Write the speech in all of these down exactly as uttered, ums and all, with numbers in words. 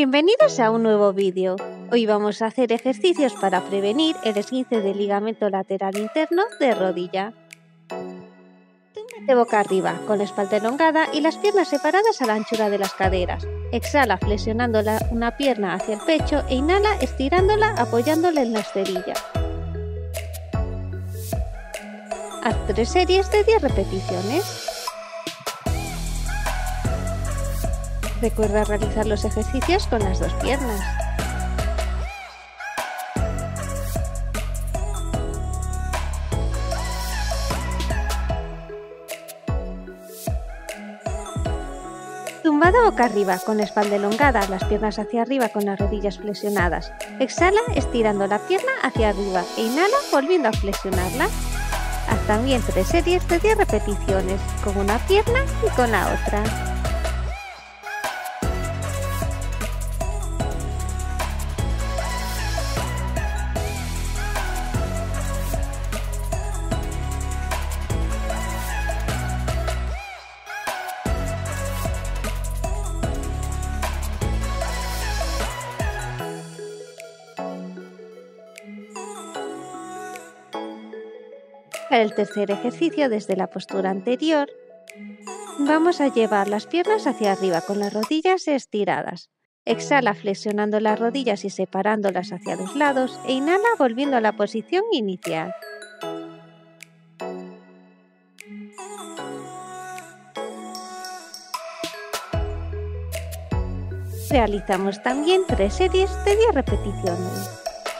Bienvenidos a un nuevo vídeo. Hoy vamos a hacer ejercicios para prevenir el esguince del ligamento lateral interno de rodilla. Túmbate boca arriba, con la espalda elongada y las piernas separadas a la anchura de las caderas. Exhala flexionando la, una pierna hacia el pecho e inhala estirándola apoyándola en la esterilla. Haz tres series de diez repeticiones. Recuerda realizar los ejercicios con las dos piernas. Tumbada boca arriba, con la espalda elongada, las piernas hacia arriba con las rodillas flexionadas. Exhala estirando la pierna hacia arriba e inhala volviendo a flexionarla. Haz también tres series de diez repeticiones, con una pierna y con la otra. Para el tercer ejercicio, desde la postura anterior, vamos a llevar las piernas hacia arriba con las rodillas estiradas. Exhala flexionando las rodillas y separándolas hacia los lados e inhala volviendo a la posición inicial. Realizamos también tres series de diez repeticiones.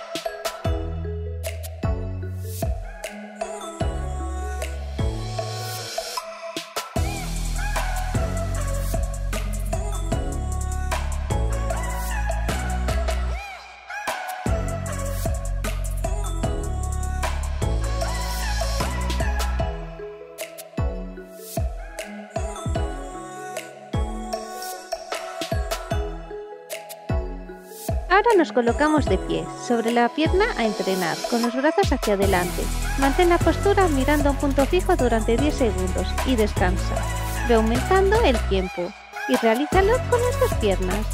Ahora nos colocamos de pie, sobre la pierna a entrenar, con los brazos hacia adelante. Mantén la postura mirando a un punto fijo durante diez segundos y descansa. Ve aumentando el tiempo y realízalo con las dos piernas.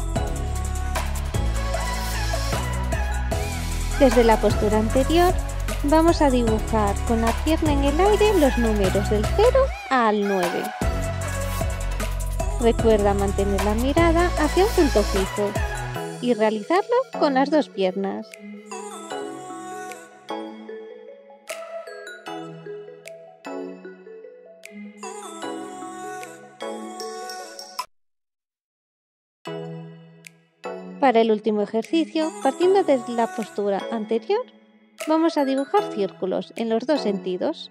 Desde la postura anterior, vamos a dibujar con la pierna en el aire los números del cero al nueve. Recuerda mantener la mirada hacia un punto fijo y realizarlo con las dos piernas. Para el último ejercicio, partiendo desde la postura anterior, vamos a dibujar círculos en los dos sentidos.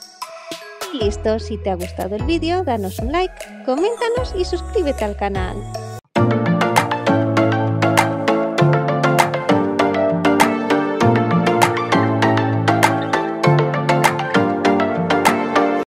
Listo, si te ha gustado el vídeo, danos un like, coméntanos y suscríbete al canal.